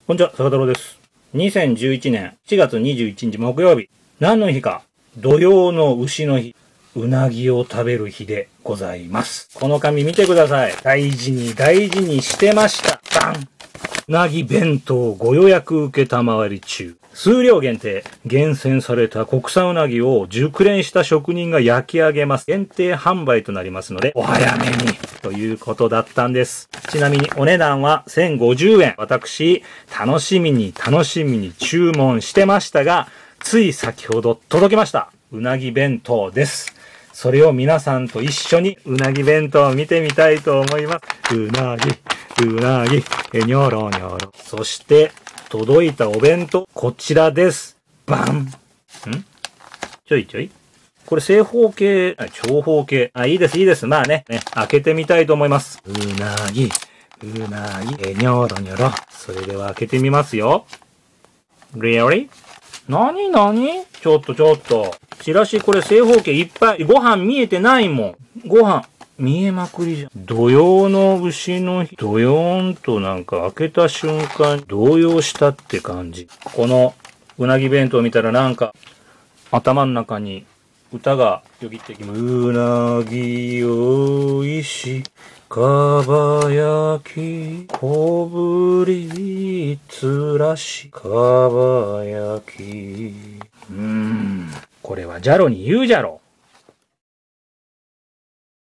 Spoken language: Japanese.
こんにちは、坂太郎です。2011年7月21日木曜日。何の日か、土用の丑の日。うなぎを食べる日でございます。この紙見てください。大事に大事にしてました。バン！うなぎ弁当ご予約受けたまわり中。数量限定。厳選された国産うなぎを熟練した職人が焼き上げます。限定販売となりますので、お早めに。ということだったんです。ちなみにお値段は1050円。私、楽しみに注文してましたが、つい先ほど届きました。うなぎ弁当です。それを皆さんと一緒にうなぎ弁当を見てみたいと思います。うなぎ、にょろにょろ。そして、届いたお弁当、こちらです。バン！ちょい。これ正方形、長方形。いいです。まあね、開けてみたいと思います。うなぎ、にょろにょろ。それでは開けてみますよ。Really？ なにちょっと。チラシこれ正方形いっぱい。ご飯見えてないもん。ご飯、見えまくりじゃん。土用の丑の日。ドヨーンとなんか開けた瞬間、動揺したって感じ。このうなぎ弁当見たらなんか、頭の中に歌がよぎってきます。うなぎおいし、かば焼き、小ぶりつらし、かば焼き。これはじゃろに言うじゃろ。